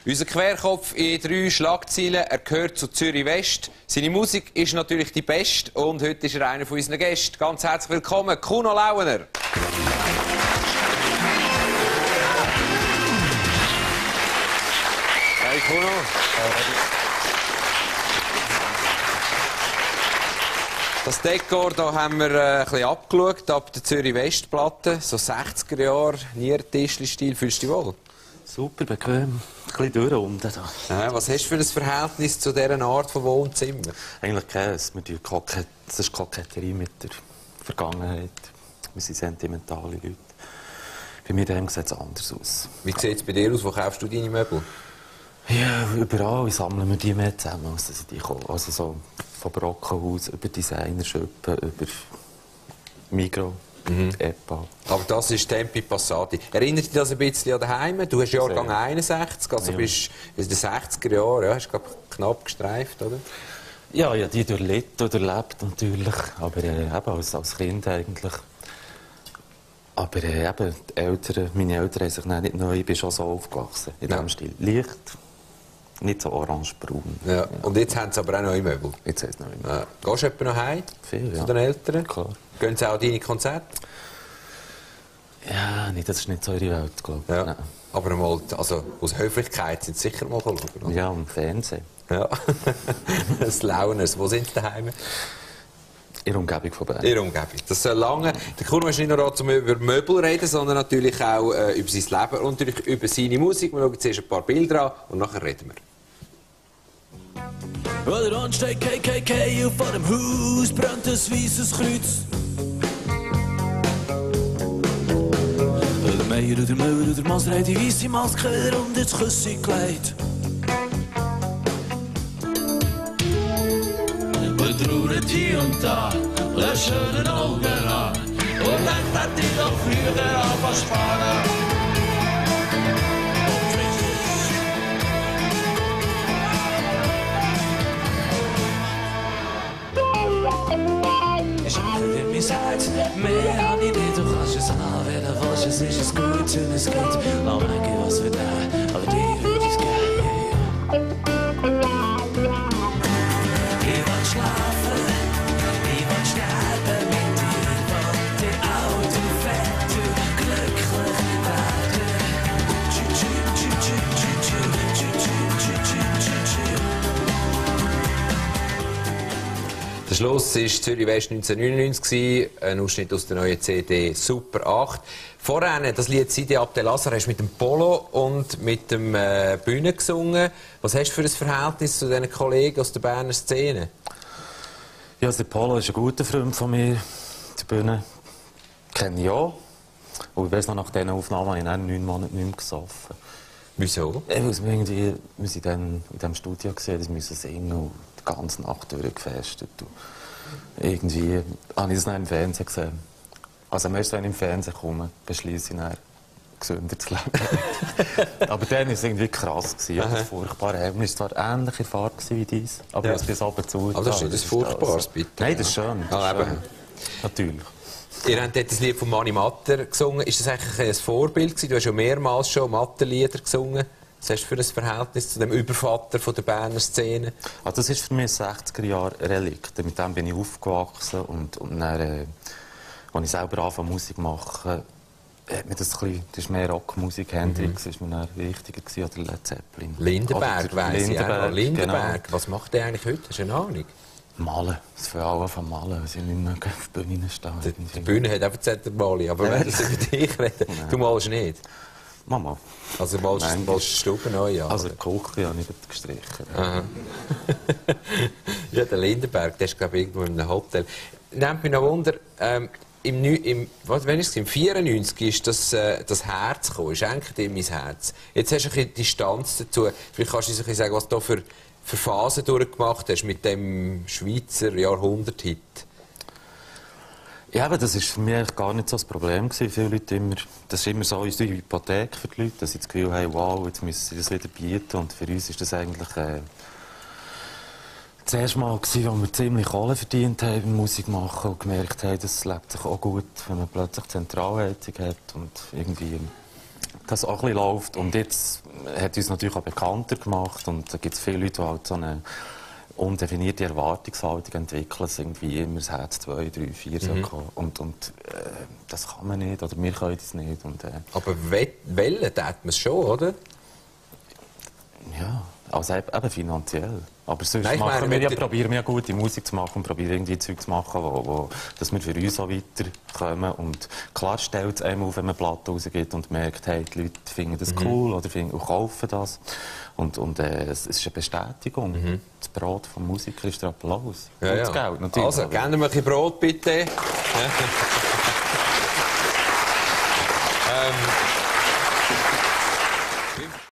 Unser Querkopf in 3 Schlagzeilen. Er gehört zu Zürich West. Seine Musik ist natürlich die beste und heute ist er einer von unseren Gästen. Ganz herzlich willkommen, Kuno Lauener. Hey Kuno. Das Dekor da haben wir ein bisschen abgeschaut, ab der Zürich West-Platte. So 60er Jahre, Niertischli-Stil. Fühlst du dich wohl? Super bequem, ein bisschen durchrunden. Ja, was hast du für ein Verhältnis zu dieser Art von Wohnzimmer? Eigentlich keins. Das ist Koketterie mit der Vergangenheit. Wir sind sentimentale Leute. Bei mir sieht es anders aus. Wie sieht es bei dir aus? Wo kaufst du deine Möbel? Ja, überall sammeln wir die mehr zusammen, als dass die kommen. Also so von Brockenhaus über Designerschuppen, über Migros, EPA. Aber das ist Tempi Passati. Erinnert dich das ein bisschen an daheim? Du hast Jahrgang 61, also bist in den 60er Jahren, ja, hast knapp gestreift, oder? Ja, ja, die durchlitten und durchlebt natürlich, aber eben als Kind eigentlich. Aber eben, meine Eltern haben sich nicht neu, ich bin schon so aufgewachsen, in diesem Stil. Leicht, nicht so orange-braun. Ja. Und jetzt haben sie aber auch neue Möbel. Jetzt haben sie neue Möbel. Ja. Gehst du etwa noch heim? Viel, ja. Zu den Eltern? Klar. Gehen sie auch deine Konzerte? Ja, nee, das ist nicht so ihre Welt, glaube ich. Ja. Nein. Aber mal, also aus Höflichkeit sind sie sicher mal schauen, oder? Ja, und Fernsehen. Ja. Das Launers. Wo sind sie daheim? In der Umgebung von Bern. In der Umgebung. Das soll lange. Der Kuno ist nicht nur um über Möbel reden, sondern natürlich auch über sein Leben und natürlich über seine Musik. Wir schauen zuerst ein paar Bilder an und nachher reden wir. Oder ansteht KKK, auf vor dem Haus brennt ein weisses Kreuz. Der Meier oder Müller oder Maser hat die weisse Maske und ins Küsse gelegt. Wir trauern hier und da, löschen den Augen an und denkt, hätte ich doch früher anfangen zu sparen. Ich habe dir mein Herz, mehr habe ich nicht, du kannst es haben, wenn du willst, es ist gut und es geht. Lass mir was für dich, aber dir würde ich es geben. Ich will schlafen, ich will sterben mit dir, will dich alt und fett und glücklich werden. Tschü, tschü, tschü, tschü, tschü, tschü, tschü, tschü, tschü, tschü, tschü. Der Schluss war Zürich West 1999, ein Ausschnitt aus der neuen CD Super 8. Vorher, das Lied Sidi Abdel-Azhar, hast du mit dem Polo und mit dem Bühne gesungen. Was hast du für ein Verhältnis zu diesen Kollegen aus der Berner Szene? Ja, der Polo ist ein guter Freund von mir. Die Bühne kenne ich auch. Und ich weiss noch, nach diesen Aufnahmen habe ich dann 9 Monate nicht mehr gesoffen. Wieso? Wir waren dann in diesem Studio, wir müssen singen und die ganze Nacht durchgefestet. Und irgendwie habe ich das dann im Fernsehen gesehen. Also erst wenn ich im Fernsehen komme, beschließe ich dann, gesünder zu leben. Aber dann war es irgendwie krass. Ja, das furchtbare Erlebnis. Es war ähnliche Farbe wie dies, aber es bis ab und zu. Aber das ist nicht das Furchtbares, bitte. Nein, das ist schön. Das ist schön. Natürlich. Ihr habt dort das Lied von Mani Matter gesungen. Ist das eigentlich ein Vorbild gewesen? Du hast ja mehrmals schon Matterlieder gesungen. Was hast du für ein Verhältnis zu dem Übervater von der Berner Szene? Also das ist für mich ein 60er-Jahre-Relikt. Mit dem bin ich aufgewachsen und dann, als ich selber anfange Musik machen, hat mir das ist mehr Rockmusik. Hendrix war mir dann wichtiger gewesen, oder Led Zeppelin. Lindenberg, weiss ich auch. Lindenberg. Genau. Was macht der eigentlich heute? Hast du eine Ahnung? Malen. Es fängt alle von Malen, weil sie nicht mehr auf der Bühne stehen. Die Bühne hat einfach Zettermali, aber wenn wir über dich reden, du malst nicht. Mama. Also malst du Stuben neu an? Also die Küche habe ich gestrichen. Aha. Ja, der Lindenberg, der ist glaube ich irgendwo in einem Hotel. Nehmt mich noch Wunder, im 94 ist das Herz gekommen, ist eigentlich dir mein Herz. Jetzt hast du ein bisschen Distanz dazu. Vielleicht kannst du uns ein bisschen sagen, was du für Phasen durchgemacht hast mit dem Schweizer Jahrhundert-Hit. Ja, aber das war für mich eigentlich gar nicht so das Problem. Viele Leute das ist immer so unsere Hypothek für die Leute, dass sie das Gefühl haben, wow, jetzt müssen sie das wieder bieten. Und für uns ist das eigentlich das erste Mal, als wir ziemlich Kohle verdient haben beim Musik machen und gemerkt haben, das lebt sich auch gut, wenn man plötzlich Zentralheizung hat und irgendwie das auch ein bisschen läuft. Und jetzt hat uns natürlich auch bekannter gemacht. Und da gibt es viele Leute, die halt so eine undefinierte Erwartungshaltung entwickeln, dass irgendwie immer das Herz 2, 3, 4 soll kommen. Und das kann man nicht, oder wir können das nicht. Und, Aber wollen tät man es schon, oder? ja, also eben finanziell. Aber sonst Nein, ich meine, probieren wir ja gute Musik zu machen und probieren irgendwie Zeug zu machen, dass wir für uns auch weiterkommen. Und klar stellt es einem auf, wenn man Platten rausgibt und merkt, hey, die Leute finden das cool oder und kaufen das. Und es ist eine Bestätigung. Das Brot vom Musiker ist der Applaus. Ja, und das Geld natürlich. Also, geben wir ein bisschen Brot, bitte.